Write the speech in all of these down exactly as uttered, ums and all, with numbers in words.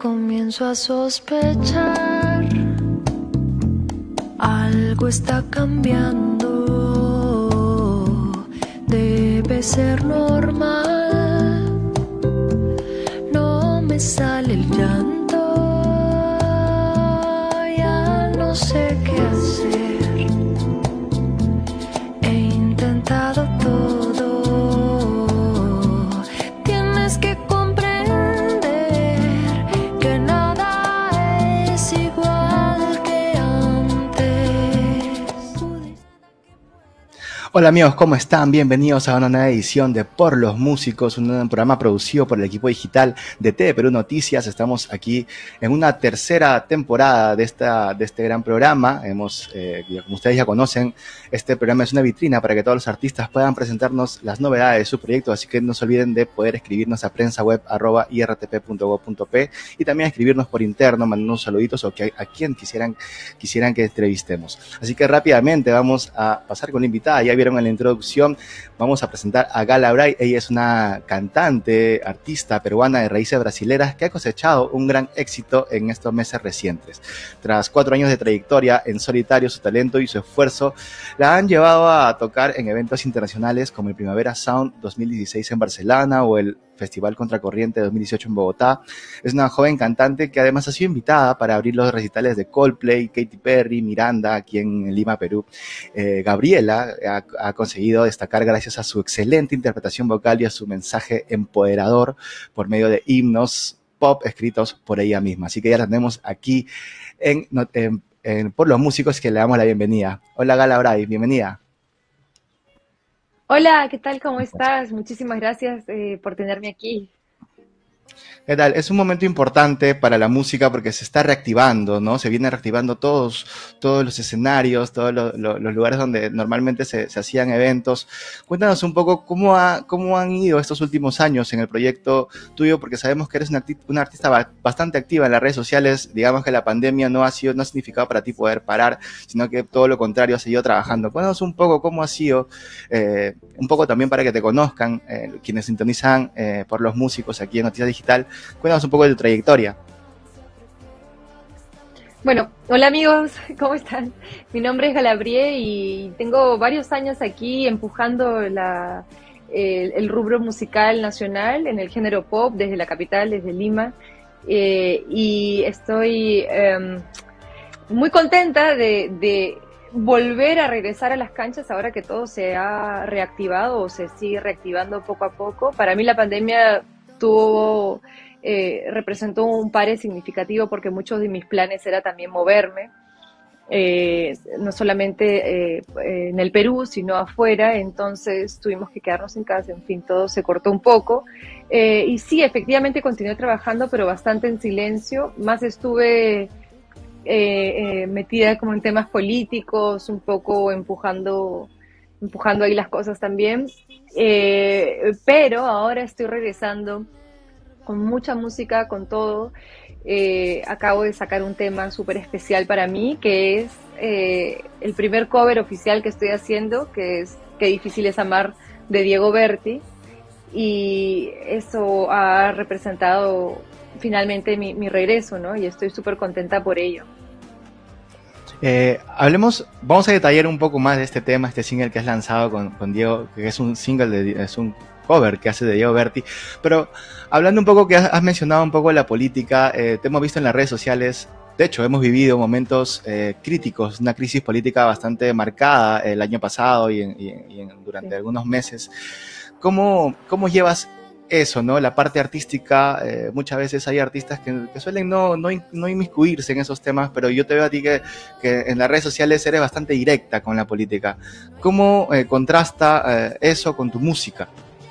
Comienzo a sospechar, algo está cambiando, debe ser normal, no me sale el llanto, ya no sé qué hacer, he intentado todo, tienes que Hola amigos, ¿cómo están? Bienvenidos a una nueva edición de Por los Músicos, un programa producido por el equipo digital de T V Perú Noticias. Estamos aquí en una tercera temporada de, esta, de este gran programa. Hemos, eh, como ustedes ya conocen, este programa es una vitrina para que todos los artistas puedan presentarnos las novedades de su proyecto, así que no se olviden de poder escribirnos a prensaweb arroba i r t p punto gob punto p y también escribirnos por interno, mandándonos saluditos o que, a quien quisieran, quisieran que entrevistemos. Así que rápidamente vamos a pasar con la invitada. Ya vieron en la introducción, vamos a presentar a Gala Bray. Ella es una cantante, artista peruana de raíces brasileras que ha cosechado un gran éxito en estos meses recientes. Tras cuatro años de trayectoria en solitario, su talento y su esfuerzo la han llevado a tocar en eventos internacionales como el Primavera Sound dos mil dieciséis en Barcelona o el Festival Contracorriente dos mil dieciocho en Bogotá. Es una joven cantante que además ha sido invitada para abrir los recitales de Coldplay, Katy Perry, Miranda, aquí en Lima, Perú. Eh, Gabriela ha, ha conseguido destacar gracias a su excelente interpretación vocal y a su mensaje empoderador por medio de himnos pop escritos por ella misma. Así que ya la tenemos aquí en, en, en Por los Músicos, que le damos la bienvenida. Hola Gala Bray, bienvenida. Hola, ¿qué tal? ¿Cómo estás? Muchísimas gracias eh, por tenerme aquí. ¿Qué tal? Es un momento importante para la música porque se está reactivando, ¿no? Se vienen reactivando todos, todos los escenarios, todos los, los, los lugares donde normalmente se, se hacían eventos. Cuéntanos un poco cómo, ha, cómo han ido estos últimos años en el proyecto tuyo, porque sabemos que eres una, una artista ba bastante activa en las redes sociales. Digamos que la pandemia no ha sido, no ha significado para ti poder parar, sino que todo lo contrario, has seguido trabajando. Cuéntanos un poco cómo ha sido, eh, un poco también para que te conozcan, eh, quienes sintonizan eh, por los músicos aquí en Noticias Digital. Cuéntanos un poco de tu trayectoria. Bueno, hola amigos, ¿cómo están? Mi nombre es Galabrie y tengo varios años aquí empujando la, el, el rubro musical nacional en el género pop desde la capital, desde Lima. Eh, y estoy eh, muy contenta de, de volver a regresar a las canchas ahora que todo se ha reactivado o se sigue reactivando poco a poco. Para mí la pandemia tuvo... Eh, representó un pare significativo porque muchos de mis planes era también moverme, eh, no solamente eh, en el Perú, sino afuera, entonces tuvimos que quedarnos en casa, en fin, todo se cortó un poco. Eh, y sí, efectivamente continué trabajando, pero bastante en silencio, más estuve eh, eh, metida como en temas políticos, un poco empujando, empujando ahí las cosas también, eh, pero ahora estoy regresando con mucha música, con todo. Eh, acabo de sacar un tema súper especial para mí, que es eh, el primer cover oficial que estoy haciendo, que es Qué difícil es amar, de Diego Berti, y eso ha representado finalmente mi, mi regreso, ¿no? Y estoy súper contenta por ello. Eh, hablemos, vamos a detallar un poco más de este tema, este single que has lanzado con, con Diego, que es un single, de, es un cover que hace de Diego Berti, pero hablando un poco que has, has mencionado un poco la política, eh, te hemos visto en las redes sociales, de hecho hemos vivido momentos eh, críticos, una crisis política bastante marcada el año pasado y, en, y, en, y en, durante sí. algunos meses. ¿Cómo, cómo llevas eso, ¿no? La parte artística, eh, muchas veces hay artistas que, que suelen no, no, no inmiscuirse en esos temas, pero yo te veo a ti que, que en las redes sociales eres bastante directa con la política. ¿Cómo eh, contrasta eh, eso con tu música?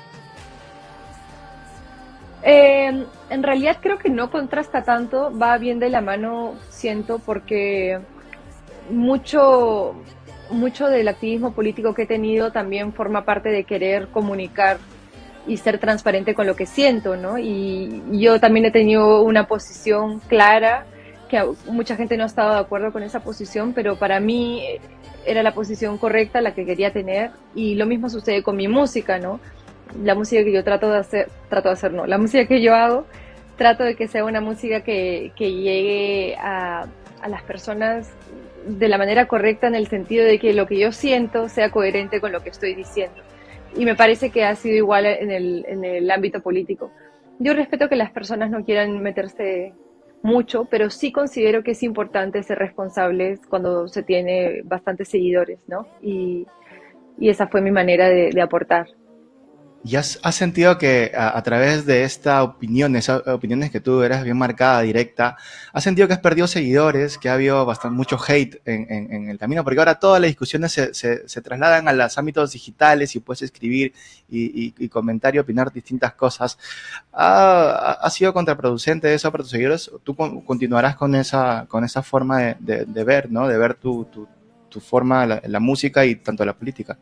Eh, en realidad creo que no contrasta tanto, va bien de la mano, siento, porque mucho, mucho del activismo político que he tenido también forma parte de querer comunicar y ser transparente con lo que siento, ¿no? Y yo también he tenido una posición clara, que mucha gente no ha estado de acuerdo con esa posición, pero para mí era la posición correcta, la que quería tener, y lo mismo sucede con mi música, ¿no? La música que yo trato de hacer, trato de hacer no, la música que yo hago trato de que sea una música que, que llegue a, a las personas de la manera correcta, en el sentido de que lo que yo siento sea coherente con lo que estoy diciendo. Y me parece que ha sido igual en el, en el ámbito político. Yo respeto que las personas no quieran meterse mucho, pero sí considero que es importante ser responsables cuando se tiene bastantes seguidores, ¿no? Y, y esa fue mi manera de, de aportar. ¿Y has, has sentido que a, a través de esta opinión, esas opiniones que tú eras bien marcada, directa, has sentido que has perdido seguidores, que ha habido bastante, mucho hate en, en, en el camino? Porque ahora todas las discusiones se, se, se trasladan a los ámbitos digitales y puedes escribir y, y, y comentar y opinar distintas cosas. ¿Ha, ha sido contraproducente eso para tus seguidores? ¿Tú continuarás con esa, con esa forma de, de, de ver, ¿no? De ver tu, tu, tu forma, la, la música y tanto la política?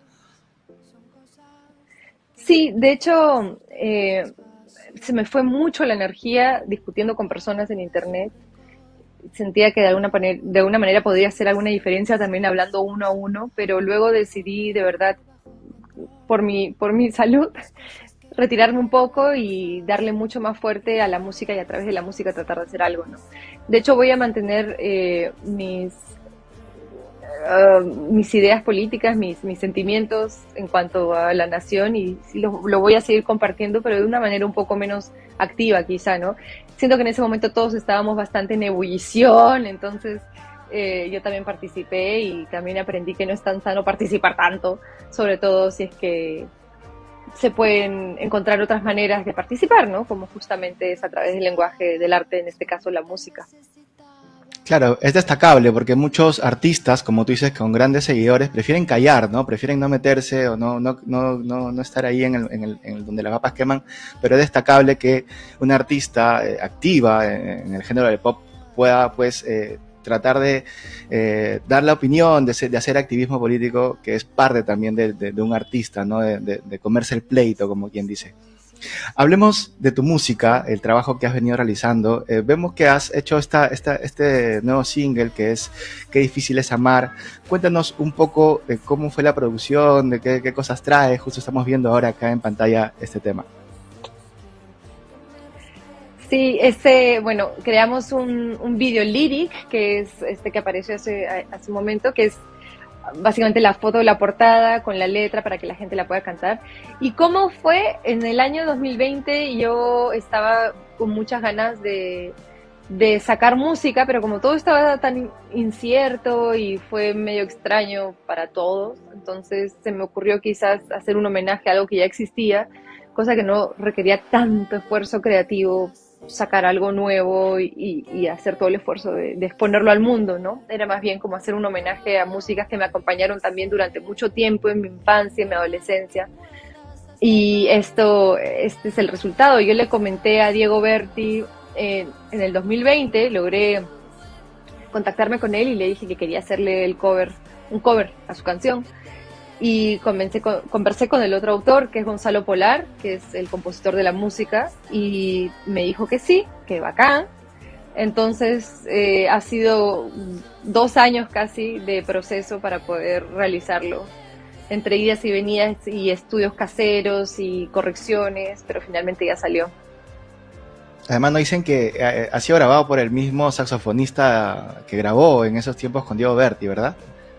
Sí, de hecho, eh, se me fue mucho la energía discutiendo con personas en internet. Sentía que de alguna, manera, de alguna manera podría hacer alguna diferencia también hablando uno a uno, pero luego decidí de verdad, por mi, por mi salud, retirarme un poco y darle mucho más fuerte a la música, y a través de la música tratar de hacer algo, ¿no? De hecho, voy a mantener eh, mis... Uh, mis ideas políticas, mis, mis sentimientos en cuanto a la nación, y sí lo, lo voy a seguir compartiendo, pero de una manera un poco menos activa quizá, ¿no? Siento que en ese momento todos estábamos bastante en ebullición, entonces eh, yo también participé y también aprendí que no es tan sano participar tanto, sobre todo si es que se pueden encontrar otras maneras de participar, ¿no? Como justamente es a través del lenguaje del arte, en este caso la música. Claro, es destacable porque muchos artistas, como tú dices, con grandes seguidores, prefieren callar, ¿no? Prefieren no meterse o no, no, no, no, no estar ahí en el, en el, en el donde las papas queman, pero es destacable que una artista eh, activa en, en el género del pop pueda, pues, eh, tratar de eh, dar la opinión, de, ser, de hacer activismo político, que es parte también de, de, de un artista, ¿no? De, de, de comerse el pleito, como quien dice. Hablemos de tu música, el trabajo que has venido realizando. Eh, vemos que has hecho esta, esta, este nuevo single que es Qué difícil es amar. Cuéntanos un poco de cómo fue la producción, de qué, qué cosas trae. Justo estamos viendo ahora acá en pantalla este tema. Sí, este, bueno, creamos un, un video lyric, que es este que apareció hace, hace un momento, que es básicamente la foto de la portada con la letra para que la gente la pueda cantar. ¿Y cómo fue? En el año dos mil veinte yo estaba con muchas ganas de, de sacar música, pero como todo estaba tan incierto y fue medio extraño para todos, entonces se me ocurrió quizás hacer un homenaje a algo que ya existía, cosa que no requería tanto esfuerzo creativo, sacar algo nuevo y, y, y hacer todo el esfuerzo de, de exponerlo al mundo, ¿no? Era más bien como hacer un homenaje a músicas que me acompañaron también durante mucho tiempo en mi infancia, en mi adolescencia. Y esto, este es el resultado. Yo le comenté a Diego Berti eh, en el dos mil veinte, logré contactarme con él y le dije que quería hacerle el cover, un cover a su canción. Y comencé con, conversé con el otro autor, que es Gonzalo Polar, que es el compositor de la música, y me dijo que sí, que bacán. Entonces eh, ha sido dos años casi de proceso para poder realizarlo, entre idas y venidas y estudios caseros y correcciones, pero finalmente ya salió. Además nos dicen que eh, ha sido grabado por el mismo saxofonista que grabó en esos tiempos con Diego Berti, ¿verdad?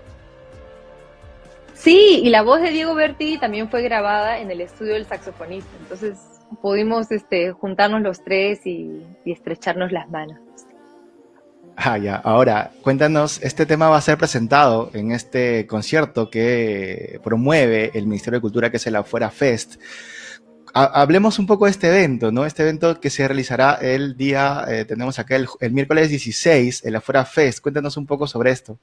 Sí, y la voz de Diego Berti también fue grabada en el estudio del saxofonista, entonces pudimos este, juntarnos los tres y, y estrecharnos las manos. Ah, ya. Ahora, cuéntanos, este tema va a ser presentado en este concierto que promueve el Ministerio de Cultura, que es el Afuera Fest. Ha- hablemos un poco de este evento, ¿no? Este evento que se realizará el día, eh, tenemos acá el, el miércoles dieciséis, el Afuera Fest. Cuéntanos un poco sobre esto.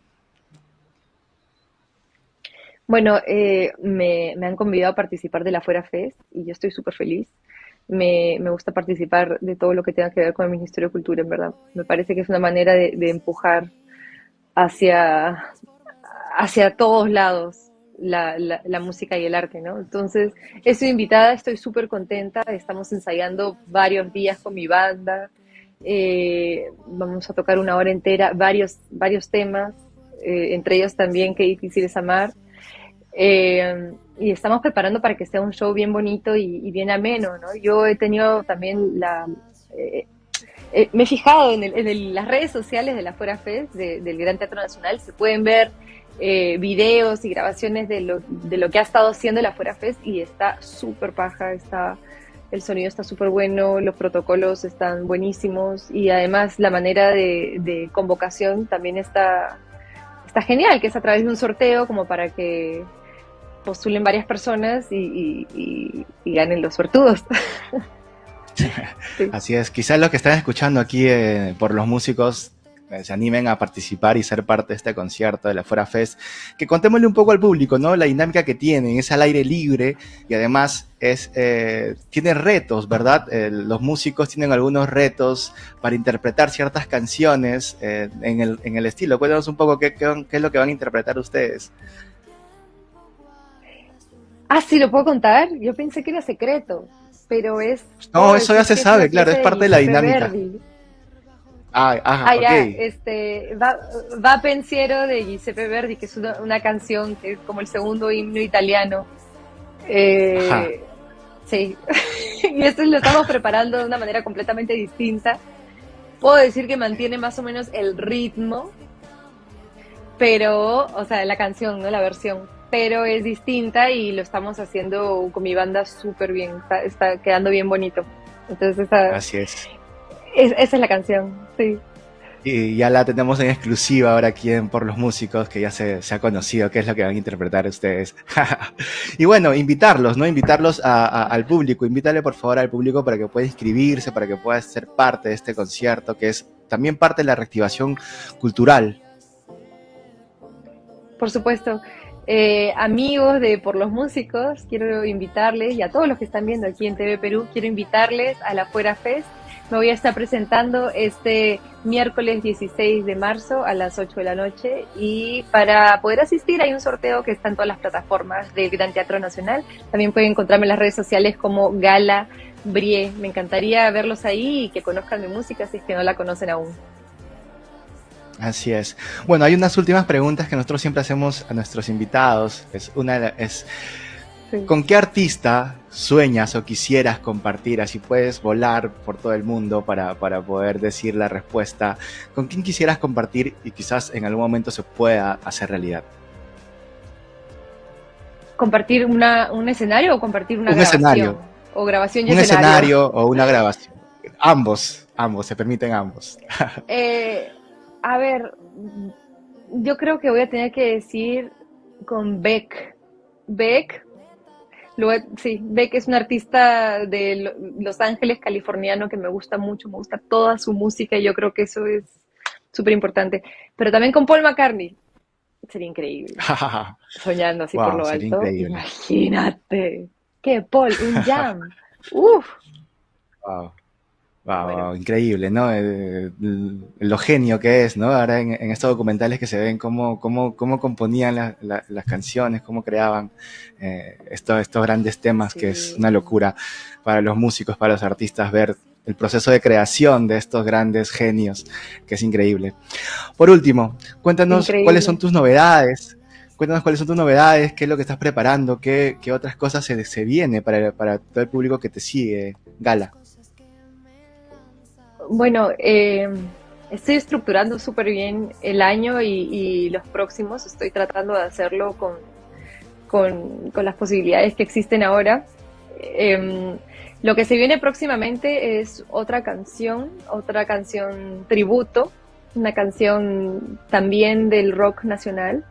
Bueno, eh, me, me han convidado a participar de la Fuera Fest y yo estoy súper feliz. Me, me gusta participar de todo lo que tenga que ver con el Ministerio de Cultura, en verdad. Me parece que es una manera de, de empujar hacia, hacia todos lados la, la, la música y el arte, ¿no? Entonces, estoy invitada, estoy súper contenta. Estamos ensayando varios días con mi banda. Eh, vamos a tocar una hora entera, varios, varios temas, eh, entre ellos también Qué difícil es amar. Eh, y estamos preparando para que sea un show bien bonito y, y bien ameno, ¿no? Yo he tenido también la, eh, eh, me he fijado en, el, en el, las redes sociales de la Fuera Fest, de, del Gran Teatro Nacional, se pueden ver eh, videos y grabaciones de lo, de lo que ha estado haciendo la Fuera Fest y está súper paja, está, el sonido está súper bueno, los protocolos están buenísimos y además la manera de, de convocación también está, está genial, que es a través de un sorteo como para que postulen varias personas y, y, y, y ganen los suertudos. Sí. Así es, quizás los que están escuchando aquí eh, por los músicos eh, se animen a participar y ser parte de este concierto de la Fuera Fest, que contémosle un poco al público, ¿no? La dinámica que tienen, es al aire libre y además es eh, tiene retos, ¿verdad? Eh, los músicos tienen algunos retos para interpretar ciertas canciones eh, en, el, en el estilo. Cuéntanos un poco qué, qué, qué es lo que van a interpretar ustedes. Ah, sí, ¿lo puedo contar? Yo pensé que era secreto, pero es... No, eso ya se sabe, claro, es parte de la dinámica. Verdi. Ah, ajá, ah, ya, ok. este, va, va Pensiero de Giuseppe Verdi, que es una, una canción que es como el segundo himno italiano. Eh, Ajá. Sí, y esto lo estamos preparando de una manera completamente distinta. Puedo decir que mantiene más o menos el ritmo, pero, o sea, la canción, ¿no? La versión. Pero es distinta y lo estamos haciendo con mi banda súper bien, está, está quedando bien bonito. Entonces esa, Así es. es. Esa es la canción, sí. Y ya la tenemos en exclusiva ahora aquí en Por los Músicos, que ya se, se ha conocido qué es lo que van a interpretar ustedes. Y bueno, invitarlos, ¿no? Invitarlos a, a, al público, invítale por favor al público para que pueda inscribirse, para que pueda ser parte de este concierto, que es también parte de la reactivación cultural. Por supuesto. Eh, amigos de Por los Músicos, quiero invitarles, y a todos los que están viendo aquí en T V Perú, quiero invitarles a la Fuera Fest. Me voy a estar presentando este miércoles dieciséis de marzo a las ocho de la noche y para poder asistir hay un sorteo que está en todas las plataformas del Gran Teatro Nacional. También pueden encontrarme en las redes sociales como Gala Brie. Me encantaría verlos ahí y que conozcan mi música si es que no la conocen aún. Así es. Bueno, hay unas últimas preguntas que nosotros siempre hacemos a nuestros invitados. Es una es sí. ¿Con qué artista sueñas o quisieras compartir? Así puedes volar por todo el mundo para, para poder decir la respuesta. ¿Con quién quisieras compartir y quizás en algún momento se pueda hacer realidad? ¿Compartir una, un escenario o compartir una un grabación? Escenario. O grabación y un escenario. Un escenario o una grabación. Ambos, ambos, se permiten ambos. eh... A ver, yo creo que voy a tener que decir con Beck. Beck, luego, sí, Beck es un artista de Los Ángeles, californiano, que me gusta mucho, me gusta toda su música y yo creo que eso es súper importante. Pero también con Paul McCartney, sería increíble. Soñando así wow, por lo alto. Increíble. Imagínate, que Paul, un jam. Uf. Wow. Wow, bueno. wow, increíble, ¿no? El, el, lo genio que es, ¿no? Ahora en, en estos documentales que se ven cómo, cómo, cómo componían la, la, las canciones, cómo creaban eh, estos, estos grandes temas, sí. Que es una locura para los músicos, para los artistas, ver el proceso de creación de estos grandes genios, que es increíble. Por último, cuéntanos increíble. cuáles son tus novedades. Cuéntanos cuáles son tus novedades, qué es lo que estás preparando, qué, qué otras cosas se, se viene para, para todo el público que te sigue, Gala. Bueno, eh, estoy estructurando súper bien el año y, y los próximos. Estoy tratando de hacerlo con, con, con las posibilidades que existen ahora. Eh, lo que se viene próximamente es otra canción, otra canción tributo, una canción también del rock nacional.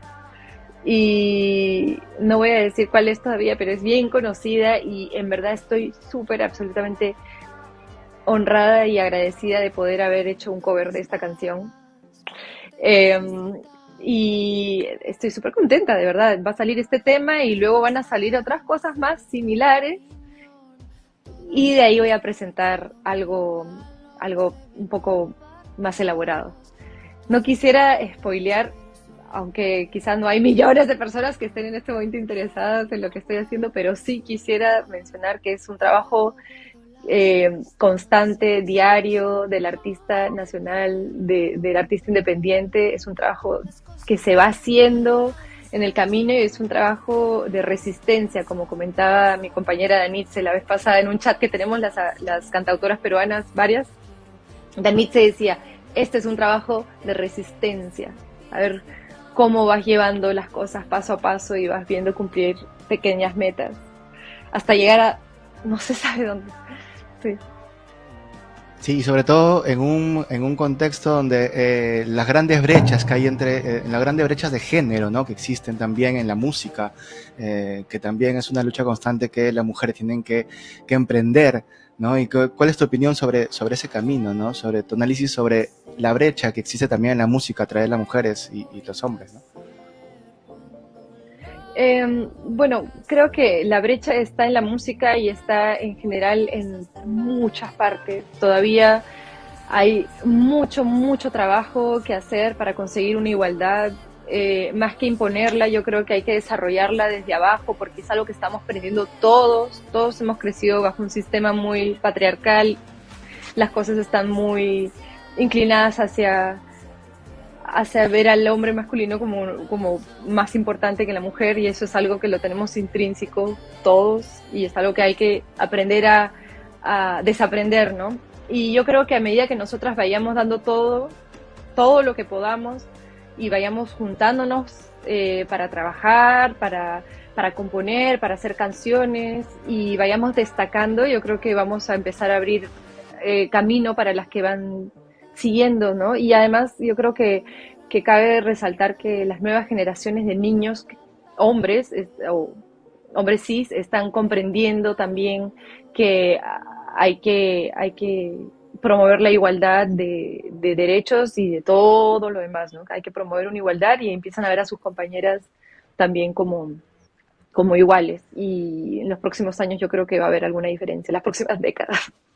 Y no voy a decir cuál es todavía, pero es bien conocida y en verdad estoy súper, absolutamente honrada y agradecida de poder haber hecho un cover de esta canción. Eh, y estoy súper contenta, de verdad. Va a salir este tema y luego van a salir otras cosas más similares. Y de ahí voy a presentar algo, algo un poco más elaborado. No quisiera spoilear, aunque quizás no hay millones de personas que estén en este momento interesadas en lo que estoy haciendo, pero sí quisiera mencionar que es un trabajo Eh, constante, diario, del artista nacional, de, del artista independiente. Es un trabajo que se va haciendo en el camino y es un trabajo de resistencia, como comentaba mi compañera Danitze la vez pasada en un chat que tenemos las, las cantautoras peruanas varias. Dan Nietzsche decía, este es un trabajo de resistencia. A ver cómo vas llevando las cosas paso a paso y vas viendo cumplir pequeñas metas hasta llegar a no se sabe dónde. Sí. Sí, y sobre todo en un, en un contexto donde eh, las grandes brechas que hay entre, eh, las grandes brechas de género, ¿no? Que existen también en la música, eh, que también es una lucha constante que las mujeres tienen que, que emprender, ¿no? Y cu- cuál es tu opinión sobre, sobre ese camino, ¿no? Sobre tu análisis sobre la brecha que existe también en la música a través de las mujeres y, y los hombres, ¿no? Eh, bueno, creo que la brecha está en la música y está en general en muchas partes. Todavía hay mucho, mucho trabajo que hacer para conseguir una igualdad. Eh, más que imponerla, yo creo que hay que desarrollarla desde abajo porque es algo que estamos aprendiendo todos. Todos hemos crecido bajo un sistema muy patriarcal. Las cosas están muy inclinadas hacia hacia ver al hombre masculino como, como más importante que la mujer, y eso es algo que lo tenemos intrínseco todos y es algo que hay que aprender a, a desaprender, ¿no? Y yo creo que a medida que nosotras vayamos dando todo, todo lo que podamos y vayamos juntándonos eh, para trabajar, para, para componer, para hacer canciones y vayamos destacando, yo creo que vamos a empezar a abrir eh, camino para las que van siguiendo, ¿no? Y además yo creo que, que cabe resaltar que las nuevas generaciones de niños, hombres es, o hombres cis, están comprendiendo también que hay que, hay que promover la igualdad de, de derechos y de todo lo demás, ¿no? Hay que promover una igualdad y empiezan a ver a sus compañeras también como, como iguales. Y en los próximos años yo creo que va a haber alguna diferencia, en las próximas décadas.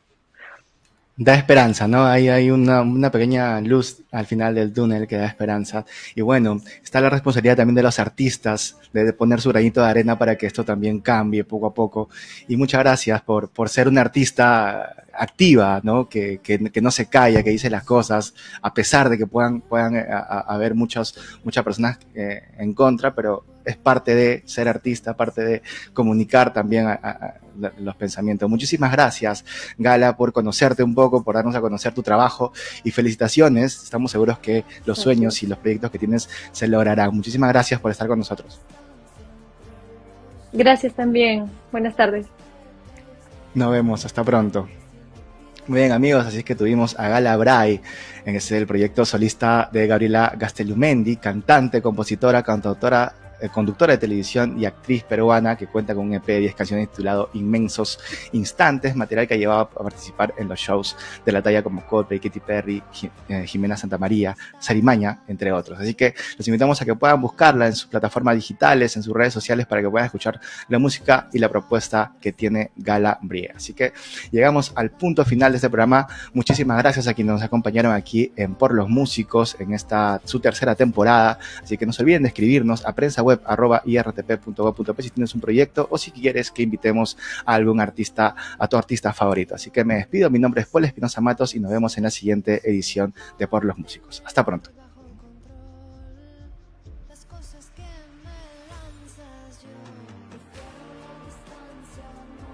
Da esperanza, ¿no? Hay, hay una, una pequeña luz al final del túnel que da esperanza. Y bueno, está la responsabilidad también de los artistas de poner su granito de arena para que esto también cambie poco a poco. Y muchas gracias por, por ser una artista activa, ¿no? Que, que, que no se calla, que dice las cosas, a pesar de que puedan, puedan a, a, haber muchos, muchas personas eh, en contra, pero es parte de ser artista, parte de comunicar también a, a, a los pensamientos. Muchísimas gracias, Gala, por conocerte un poco, por darnos a conocer tu trabajo y felicitaciones. Estamos seguros que los sueños y los proyectos que tienes se lograrán. Muchísimas gracias por estar con nosotros. Gracias también. Buenas tardes. Nos vemos, hasta pronto. Muy bien, amigos, así es que tuvimos a Gala Bray en ese el proyecto solista de Gabriela Gastelumendi, cantante, compositora, cantautora, eh, conductora de televisión y actriz peruana que cuenta con un E P de diez canciones titulado Inmensos Instantes, material que ha llevado a participar en los shows de la talla como Coldplay, Katy Perry, Jimena Santamaría, Sarimaña, entre otros. Así que los invitamos a que puedan buscarla en sus plataformas digitales, en sus redes sociales, para que puedan escuchar la música y la propuesta que tiene Gala Bray. Así que llegamos al punto final de este programa. Muchísimas gracias a quienes nos acompañaron aquí en Por los Músicos en esta su tercera temporada. Así que no se olviden de escribirnos a prensa web arroba i r t p punto gov punto p si tienes un proyecto o si quieres que invitemos a algún artista, a tu artista favorito. Así que me despido, mi nombre es Paul Espinosa Matos y nos vemos en la siguiente edición de Por los Músicos. Hasta pronto. Las cosas que me lanzas yo, distancia